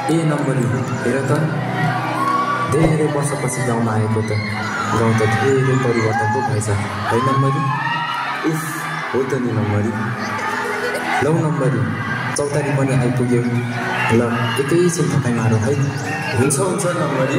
ए नम्बरी हेर त धेरै वर्षपछि गाउँमा आएको त गाउँ त धेरै परिवर्तन पो भएछ है नम्बरी उफ हो त नि नम्बरी लौ नम्बरी चौतारी पनि आइपुग्यो ल एकैछिन तपाईँ मारौँ है हुन्छ हुन्छ नम्बरी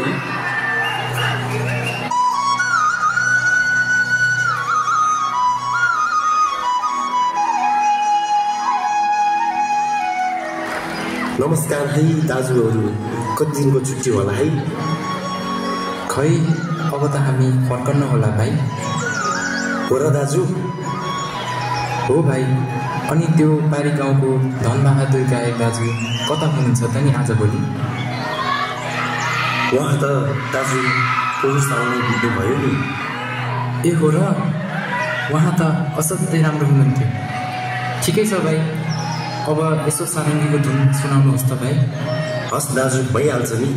नमस्कार है दाजुहरू कति दिनको छुट्टी होला है खै अब त हामी फर्कन्न होला भाइ हो र दाजु हो भाइ अनि त्यो पारी गाउँको धनबहादुर गायक दाजु कता हुनुहुन्छ त नि आजभोलि उहाँ त दाजु पोलिस आउने बित्नु भयो नि ए हो र उहाँ त असाध्यै राम्रो हुनुहुन्थ्यो ठिकै छ भाइ अब यसो सारङ्गीको धुन सुनाउनुहोस् त भाइ हस् दाजु भइहाल्छ नि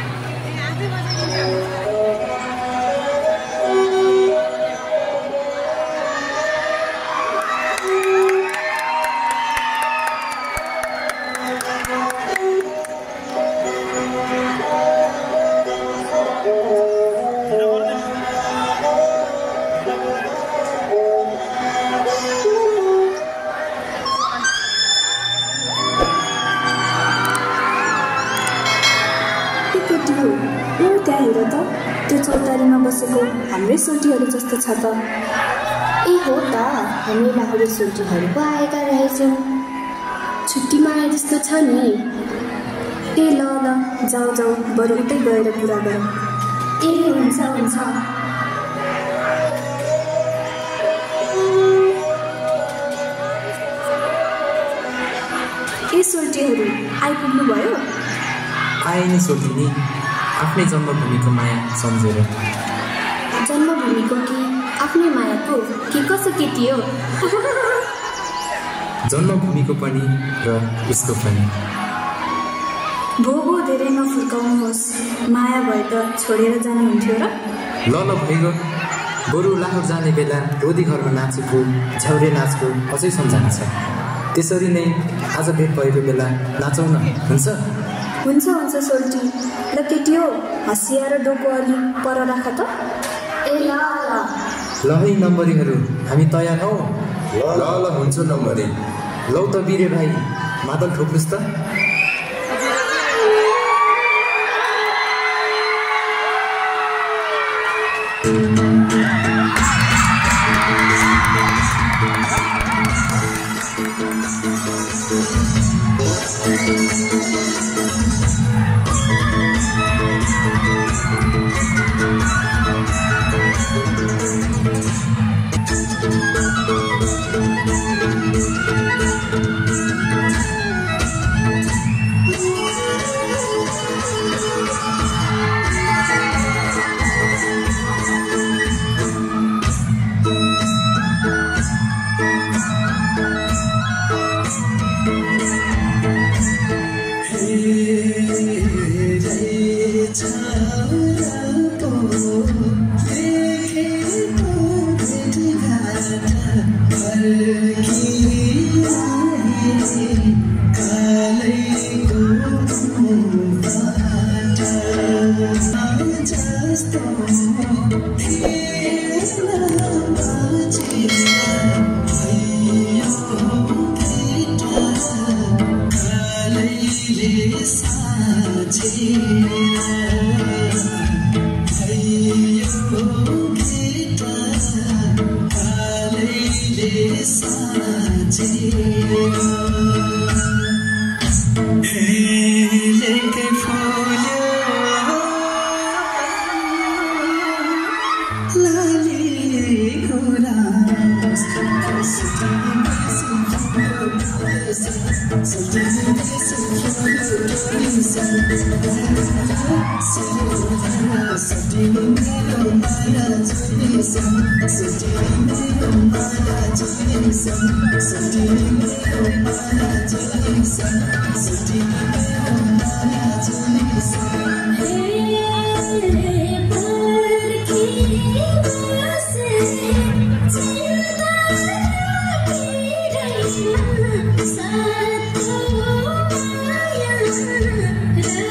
हाम्रै सोल्टीहरू जस्तो छ त ए हो त हामी लाहुरे सोल्टीहरू पो आएका रहेछौँ छुट्टीमा आए जस्तो छ नि ए ल ल जाऊ जाऊ बरु उतै गएर कुरा गरौँ ए हुन्छ हुन्छ ए सोल्टीहरू आइपुग्नु भयो आए नि सोल्टी आफ्नै जन्मभूमिको माया सम्झेर जन्मभूमिको कि आफ्नै मायाको कि कसो केटी हो जन्मभूमिको पनि र उसको पनि भो धेरै नफुर्काउनुहोस् माया भए त छोडेर जानुहुन्थ्यो र ल भइगयो बरु लाहोर जाने बेला रोदी घरमा नाचेको झ्याउरे नाचको अझै सम्झना छ त्यसरी नै आज भेट भएको बेला नाचौँ न हुन्छ हुन्छ हुन्छ सोल्टी ल केटी हो हँसिया र डोको अलि पर राख त ए ल ल है नम्बरीहरू हामी तयार हौ ल हुन्छ नम्बरी लौ त बिरे भाइ मादल ठोक्नुहोस् त साथ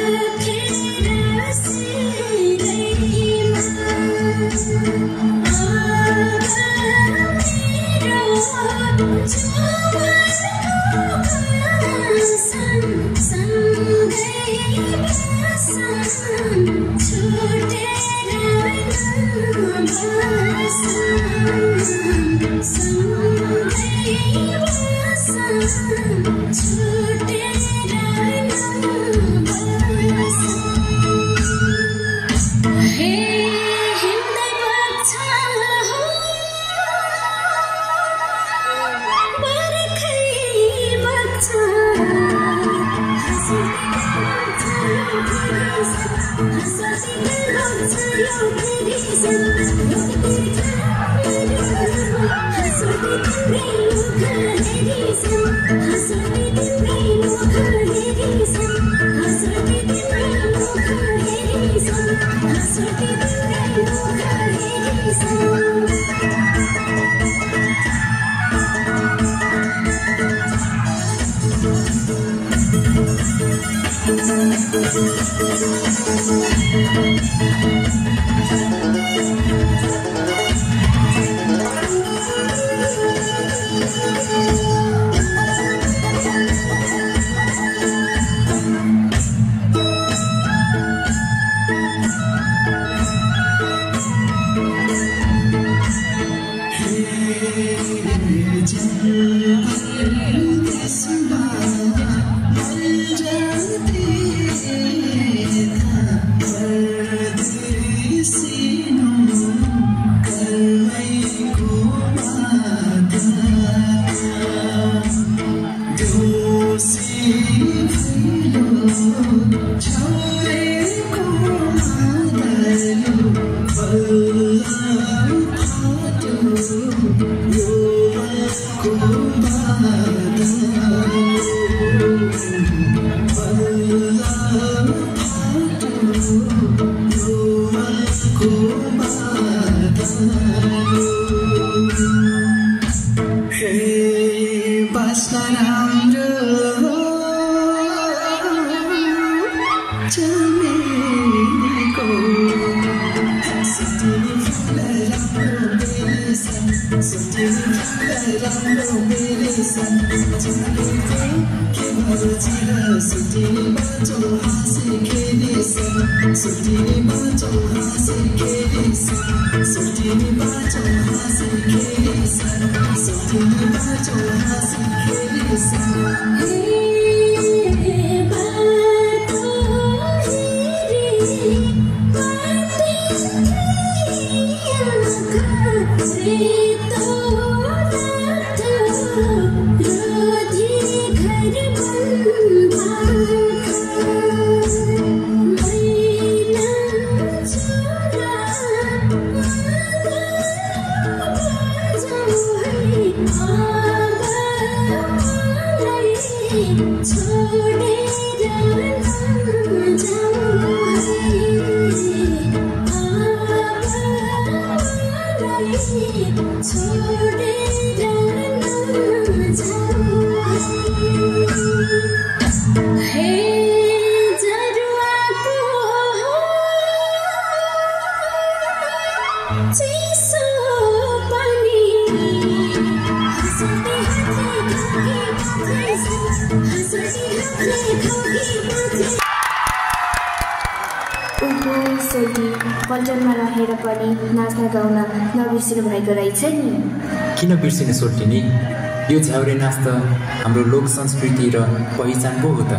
पल्टनमा रहेर पनि नाच्न गाउन नबिर्सिनु भएको रहेछ नि। किन बिर्सिने सोल्टिनी? यो झ्याउरे नाच त हाम्रो लोक संस्कृति र पहिचान पो हो त।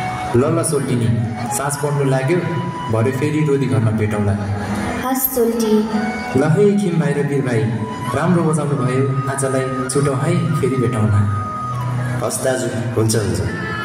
ल ल सोल्टिनी, सास पर्नु लाग्यो, भरे फेरि रोदी घरमा भेटौँला। हस् सोल्टी। ल है खिम भाइ र वीर भाइ, राम्रो बजाउनु भयो, आजलाई छुटौँ है, फेरि भेटौँला। हस् दाजु, हुन्छ हुन्छ।